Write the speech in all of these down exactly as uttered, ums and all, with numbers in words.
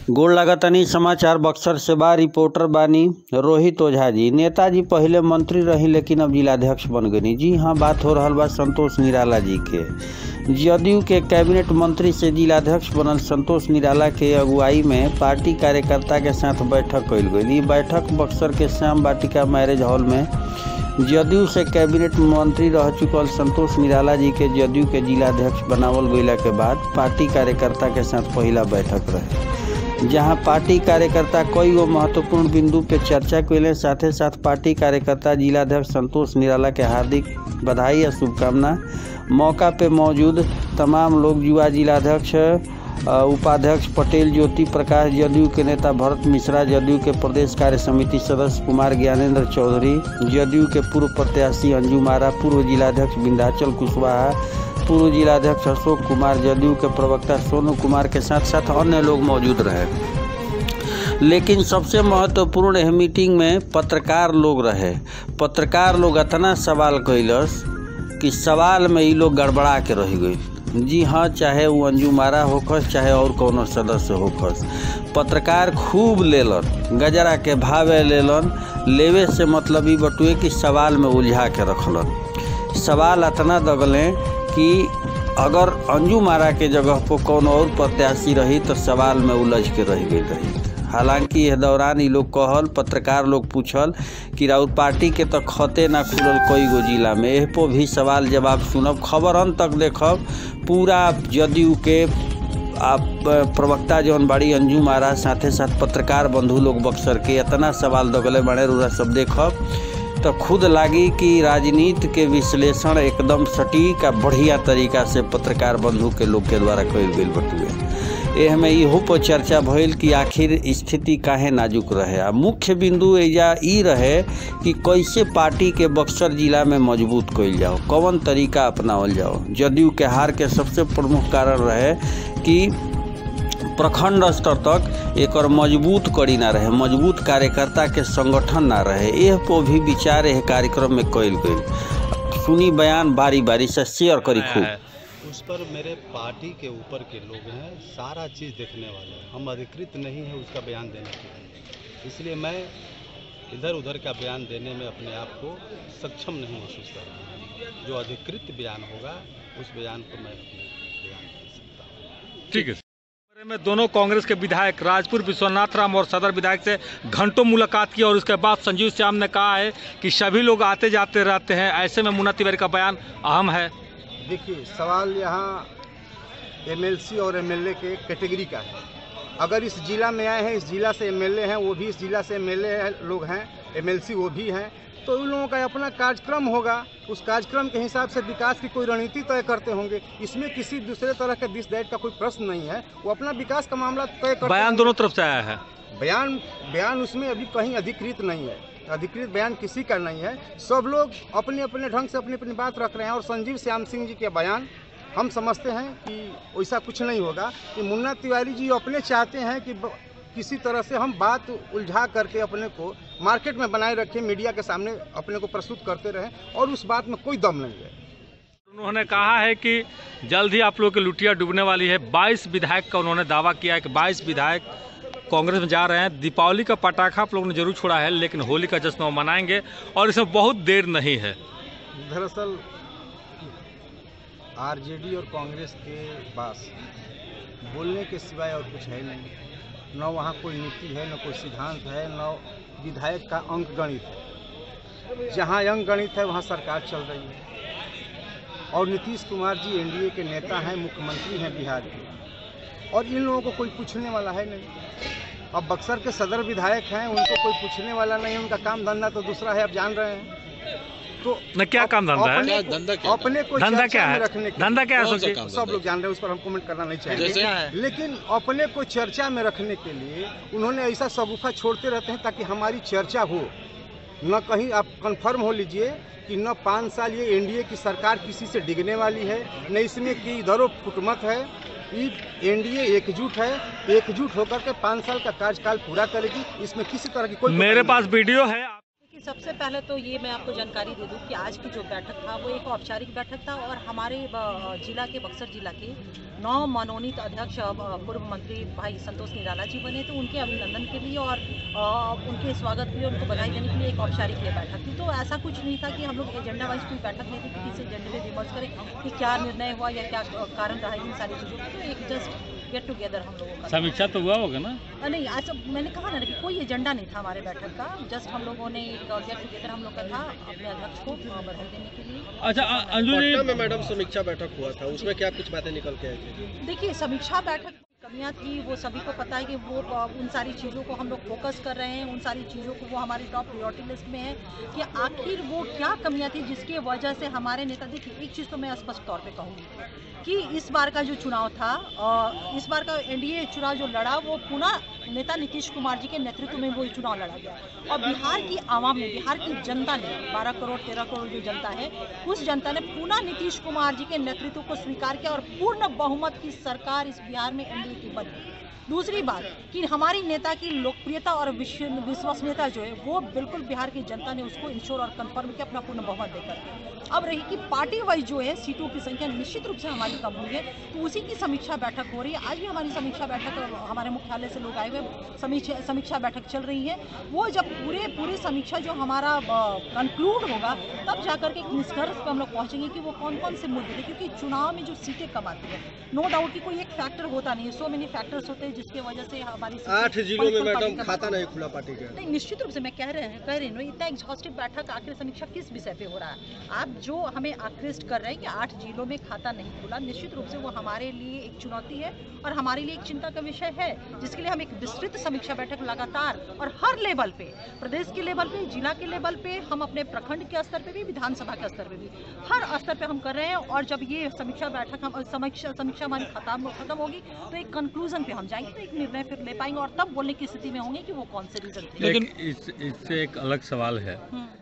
गोड़ लागतानी समाचार बक्सर से बा। रिपोर्टर बानी रोहित ओझा जी। नेताजी पहले मंत्री रही लेकिन अब जिलाध्यक्ष बन गई। जी हाँ, बात हो रहा बा संतोष निराला जी के। जदयू के कैबिनेट मंत्री से जिलाध्यक्ष बनल संतोष निराला के अगुवाई में पार्टी कार्यकर्ता के साथ बैठक कइल गई। ये बैठक बक्सर के श्याम वाटिका मैरिज हॉल में जदयू से कैबिनेट मंत्री रह चुकल संतोष निराला जी के जदयू के जिलाध्यक्ष बनावल गइला के बाद पार्टी कार्यकर्ता के साथ पहला बैठक रहे, जहां पार्टी कार्यकर्ता कई गो महत्वपूर्ण बिंदु पे चर्चा कैले। साथे साथ पार्टी कार्यकर्ता जिलाध्यक्ष संतोष निराला के हार्दिक बधाई और शुभकामना। मौका पे मौजूद तमाम लोग युवा जिलाध्यक्ष उपाध्यक्ष पटेल ज्योति प्रकाश, जदयू के नेता भरत मिश्रा, जदयू के प्रदेश कार्य समिति सदस्य कुमार ज्ञानेंद्र चौधरी, जदयू के पूर्व प्रत्याशी अंजू मारा, पूर्व जिलाध्यक्ष विंध्याचल कुशवाहा, पूर्व जिलाध्यक्ष अशोक कुमार, जदयू के प्रवक्ता सोनू कुमार के साथ साथ अन्य लोग मौजूद रहे। लेकिन सबसे महत्वपूर्ण यह मीटिंग में पत्रकार लोग रहे। पत्रकार लोग इतना सवाल कैलस कि सवाल में ये लोग गड़बड़ा के रह गई। जी हाँ, चाहे वो अंजू मारा होखस चाहे और कोनो सदस्य होखस, पत्रकार खूब लेलन, गजरा के भावे लेलन। लेवे से मतलब ही बटुए कि सवाल में उलझा के रखलन। सवाल इतना दगलें कि अगर अंजू मारा के जगह पर कौन और प्रत्याशी रही तो सवाल में उलझ के रह गई रही। हालांकि यह दौरान ये लोग कहल, पत्रकार लोग पूछल कि राउत पार्टी के तो खते ना खुलल कई गो जिला में, एह पर भी सवाल जवाब सुनब। खबर अंत तक देखब। पूरा जदयू के आप प्रवक्ता जौन बाड़ी अंजू मारा, साथे साथ पत्रकार बंधु लोग बक्सर के इतना सवाल दगले बड़े रूरा सब देखब तो खुद लागी कि राजनीति के विश्लेषण एकदम सटीक आ बढ़िया तरीका से पत्रकार बंधु के लोग के द्वारा कइल गइल बटुए। एह में इहो पर चर्चा भइल कि आखिर स्थिति काहे नाजुक रहे। आ मुख्य बिंदु एजा ई रहे कि कैसे पार्टी के बक्सर जिला में मजबूत कइल जाओ, कौन तरीका अपनावल जाओ। जदयू के हार के सबसे प्रमुख कारण रहे कि प्रखंड स्तर तक एक मजबूत कड़ी ना रहे, मजबूत कार्यकर्ता के संगठन ना रहे। यह पर भी विचार यह कार्यक्रम में कइल गई। सुनी बयान बारी बारी से शेयर करी खूब। उस पर मेरे पार्टी के ऊपर के लोग हैं, सारा चीज़ देखने वाले हैं। हम अधिकृत नहीं है उसका बयान देने के लिए, इसलिए मैं इधर उधर का बयान देने में अपने आप को सक्षम नहीं महसूस कर रहा हूँ। जो अधिकृत बयान होगा उस बयान को मैं अपने बयान दे सकता हूँ। ठीक है। में दोनों कांग्रेस के विधायक राजपुर विश्वनाथ राम और सदर विधायक से घंटों मुलाकात की और उसके बाद संजीव श्याम ने कहा है कि सभी लोग आते जाते रहते हैं, ऐसे में मुन्ना तिवारी का बयान अहम है। देखिए, सवाल यहाँ एमएलसी और एमएलए के कैटेगरी का है। अगर इस जिला में आए हैं, इस जिला से एमएलए हैं, वो भी इस जिला से एमएलए लोग हैं, एमएलसी वो भी हैं, तो उन लोगों का अपना कार्यक्रम होगा। उस कार्यक्रम के हिसाब से विकास की कोई रणनीति तय करते होंगे। इसमें किसी दूसरे तरह का दिस दैट का कोई प्रश्न नहीं है। वो अपना विकास का मामला तय करते। बयान दोनों तरफ से आया है। बयान बयान उसमें अभी कहीं अधिकृत नहीं है। अधिकृत बयान किसी का नहीं है। सब लोग अपने अपने ढंग से अपनी अपनी बात रख रहे हैं। और संजीव श्याम सिंह जी के बयान हम समझते हैं कि वैसा कुछ नहीं होगा कि मुन्ना तिवारी जी अपने चाहते हैं कि किसी तरह से हम बात उलझा करके अपने को मार्केट में बनाए रखें, मीडिया के सामने अपने को प्रस्तुत करते रहें, और उस बात में कोई दम नहीं है। उन्होंने कहा है कि जल्द ही आप लोग की लुटिया डूबने वाली है। बाईस विधायक का उन्होंने दावा किया है कि बाईस विधायक कांग्रेस में जा रहे हैं। दीपावली का पटाखा आप लोगों ने जरूर छोड़ा है, लेकिन होली का जश्न वो मनाएंगे और इसमें बहुत देर नहीं है। दरअसल आरजेडी और कांग्रेस के पास बोलने के सिवाय और कुछ है नहीं। न वहाँ कोई नीति है, न कोई सिद्धांत है, न विधायक का अंक गणित है। जहाँ अंक गणित है वहाँ सरकार चल रही है। और नीतीश कुमार जी एनडीए के नेता हैं, मुख्यमंत्री हैं बिहार के, और इन लोगों को कोई पूछने वाला है नहीं। अब बक्सर के सदर विधायक हैं, उनको कोई पूछने वाला नहीं है। उनका काम धंधा तो दूसरा है, आप जान रहे हैं। तो न क्या काम धंधा है? अपने को धंधा क्या है? रखने धंधा क्या है? सब लोग जान रहे हैं, उस पर हम कमेंट करना नहीं चाहेंगे। लेकिन अपने को चर्चा में रखने के लिए उन्होंने ऐसा सबूफा छोड़ते रहते हैं ताकि हमारी चर्चा हो। न कहीं आप कंफर्म हो लीजिए कि न पाँच साल ये एनडीए की सरकार किसी से डिगने वाली है, न इसमें की इधरों फुटमत है। एनडीए एकजुट है, एकजुट होकर के पाँच साल का कार्यकाल पूरा करेगी। इसमें किसी तरह की कोई मेरे पास वीडियो है। सबसे पहले तो ये मैं आपको जानकारी दे दूं कि आज की जो बैठक था वो एक औपचारिक बैठक था और हमारे जिला के बक्सर जिला के नौ मनोनीत अध्यक्ष पूर्व मंत्री भाई संतोष निराला जी बने, तो उनके अभिनंदन के लिए और उनके स्वागत के लिए, उनको बधाई देने के लिए एक औपचारिक ये बैठक थी। तो ऐसा कुछ नहीं था कि हम लोग एजेंडा वाइज कोई बैठक नहीं थी कि किसी एजेंडे में विमर्श करें कि क्या निर्णय हुआ या क्या कारण रहा इन सारी चीज़ों का। तो एक जस्ट गेट टुगेदर हम लोगों का समीक्षा तो हुआ होगा ना? नहीं, आज मैंने कहा ना कि कोई एजेंडा नहीं था हमारे बैठक का, जस्ट हम लोगों ने एक गेट टुगेदर हम लोग का था अपने अध्यक्ष को बधाई देने के लिए। अच्छा अंजू जी, में मैडम समीक्षा बैठक हुआ था, उसमें क्या कुछ बातें निकल के आई थी? देखिए, समीक्षा बैठक कमियां थी वो सभी को पता है कि वो उन सारी चीज़ों को हम लोग फोकस कर रहे हैं, उन सारी चीज़ों को वो हमारी टॉप प्रायोरिटी लिस्ट में है कि आखिर वो क्या कमियां थी जिसकी वजह से हमारे नेता। देखिए, एक चीज़ तो मैं स्पष्ट तौर पे कहूँगी कि इस बार का जो चुनाव था और इस बार का एनडीए चुनाव जो लड़ा वो पुनः नेता नीतीश कुमार जी के नेतृत्व में वो चुनाव लड़ा गया और बिहार की आवाम ने, बिहार की जनता ने, बारह करोड़ तेरह करोड़ जो जनता है, उस जनता ने पुनः नीतीश कुमार जी के नेतृत्व को स्वीकार किया और पूर्ण बहुमत की सरकार इस बिहार में एनडीए की बनी। दूसरी बात कि हमारी नेता की लोकप्रियता और विश्वसनीयता जो है वो बिल्कुल बिहार की जनता ने उसको इंश्योर और कंफर्म किया अपना पूर्ण बहुमत देकर। अब रही कि पार्टी वाइज जो है सीटों की संख्या निश्चित रूप से हमारी कम हुई है, तो उसी की समीक्षा बैठक हो रही है। आज भी हमारी समीक्षा बैठक हमारे मुख्यालय से लोग आए हुए, समीक्षा समीक्षा बैठक चल रही है। वो जब पूरे पूरी समीक्षा जो हमारा कंक्लूड होगा तब जाकर के एक निष्कर्ष पर हम लोग पहुँचेंगे कि वो कौन कौन से मुद्दे हैं, क्योंकि चुनाव में जो सीटें कम आती है, नो डाउट कि कोई एक फैक्टर होता नहीं है, सो मेनी फैक्टर्स होते हैं जिसकी वजह से हमारी आठ जिलों में मैडम खाता नहीं खुला पार्टी का। नहीं, निश्चित रूप से मैं कह रहे हैं कह रही हूँ इतना एग्जॉस्टिव बैठक आखिर समीक्षा किस विषय पे हो रहा है। आप जो हमें आकृष्ट कर रहे हैं कि आठ जिलों में खाता नहीं खुला, निश्चित रूप से वो हमारे लिए एक चुनौती है और हमारे लिए एक चिंता का विषय है, जिसके लिए हम एक विस्तृत समीक्षा बैठक लगातार और हर लेवल पे, प्रदेश के लेवल पे, जिला के लेवल पे, हम अपने प्रखंड के स्तर पे भी, विधानसभा के स्तर पे भी, हर स्तर पे हम कर रहे हैं। और जब ये समीक्षा बैठक हम समीक्षा समीक्षा हमारी खत्म खत्म होगी तो एक कंक्लूजन पे हम जाएंगे, तो एक निर्णय फिर ले पाएंगे और तब बोलने की स्थिति में होंगे कि वो कौन से रीजन थे। लेकिन इस, इससे एक अलग सवाल है,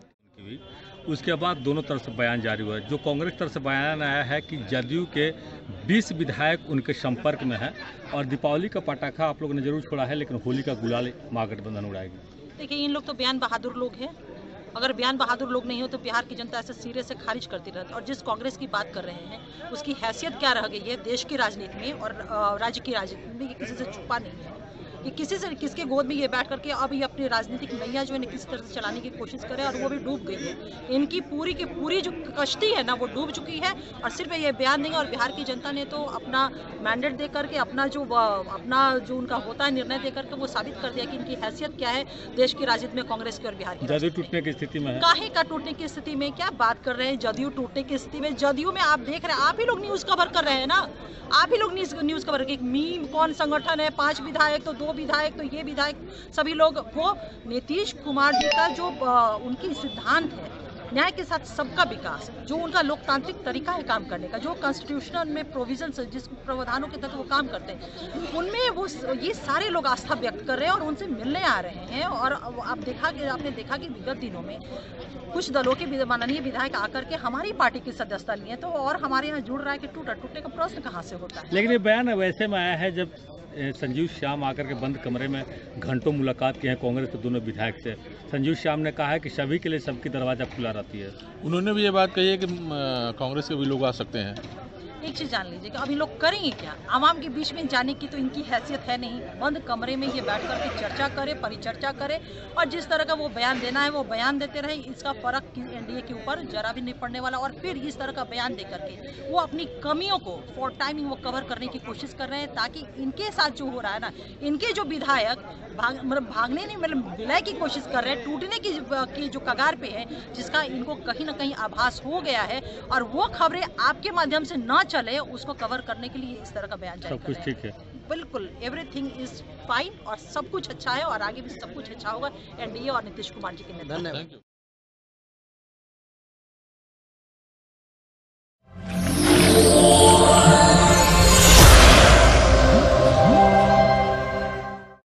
उसके बाद दोनों तरफ से बयान जारी हुआ है। जो कांग्रेस तरफ से बयान आया है कि जदयू के बीस विधायक उनके संपर्क में है और दीपावली का पटाखा आप लोगों ने जरूर छोड़ा है लेकिन होली का गुलाल महागठबंधन उड़ाएगी। देखिए, इन लोग तो बयान बहादुर लोग हैं, अगर बयान बहादुर लोग नहीं हो तो बिहार की जनता ऐसे सिरे से खारिज करती रहती। और जिस कांग्रेस की बात कर रहे हैं उसकी हैसियत क्या रह गई है देश की राजनीति में और राज्य की राजनीति में, किसी से छुपा नहीं है कि किसी से किसके गोद में ये बैठ करके अब ये अपनी राजनीतिक नैया जो है किसी तरह से चलाने की कोशिश करे और वो भी डूब गई है। इनकी पूरी की पूरी जो कश्ती है ना वो डूब चुकी है और सिर्फ ये बयान देंगे। और बिहार की जनता ने तो अपना मैंडेट दे करके, अपना जो अपना जो उनका होता है निर्णय दे करके वो साबित कर दिया कि इनकी हैसियत क्या है देश की राजनीति में, कांग्रेस की और बिहार की। जदयू टूटने की स्थिति में है। काहे का टूटने की स्थिति में? क्या बात कर रहे हैं जदयू टूटने की स्थिति में? जदयू में आप देख रहे हैं, आप ही लोग न्यूज कवर कर रहे हैं ना, आप ही लोग न्यूज कवर कर, मीम कौन संगठन है, पांच विधायक तो दो विधायक तो ये विधायक, सभी लोग वो नीतीश कुमार जी का जो उनकी सिद्धांत है न्याय के साथ सबका विकास, जो उनका लोकतांत्रिक तरीका है काम करने का, जो कॉन्स्टिट्यूशनल में प्रोविजंस जिस प्रावधानों के तहत वो काम करते हैं, उनमें वो ये सारे लोग आस्था व्यक्त कर रहे हैं और उनसे मिलने आ रहे हैं। और आप देखा कि आपने देखा कि विगत दिनों में कुछ दलों के माननीय विधायक आकर के हमारी पार्टी की सदस्यता लिए, तो और हमारे यहाँ जुड़ रहा है कि टूटा टूटने का प्रश्न कहाँ से होता है। लेकिन ये बयान वैसे में आया है जब संजीव श्याम आकर के बंद कमरे में घंटों मुलाकात की है कांग्रेस के दोनों विधायक से। संजीव श्याम ने कहा है कि सभी के लिए सबकी दरवाजा खुला रहती है। उन्होंने भी ये बात कही है कि कांग्रेस के भी लोग आ सकते हैं। एक चीज़ जान लीजिए कि अभी लोग करेंगे क्या, आवाम के बीच में जाने की तो इनकी हैसियत है नहीं। बंद कमरे में ये बैठ करके चर्चा करे, परिचर्चा करे और जिस तरह का वो बयान देना है वो बयान देते रहे। इसका फर्क एनडीए के ऊपर जरा भी नहीं पड़ने वाला। और फिर इस तरह का बयान दे करके वो अपनी कमियों को फॉर टाइमिंग वो कवर करने की कोशिश कर रहे हैं, ताकि इनके साथ जो हो रहा है ना, इनके जो विधायक भाग मतलब भागने नहीं मतलब विलय की कोशिश कर रहे हैं, टूटने की, की जो कगार पे है, जिसका इनको कहीं ना कहीं आभास हो गया है और वो खबरें आपके माध्यम से न चले उसको कवर करने के लिए इस तरह का बयान जारी कर रहे हैं। सब कुछ ठीक है, बिल्कुल एवरीथिंग इज फाइन और सब कुछ अच्छा है और आगे भी सब कुछ अच्छा होगा एनडीए और नीतीश कुमार जी के नेतृत्व में।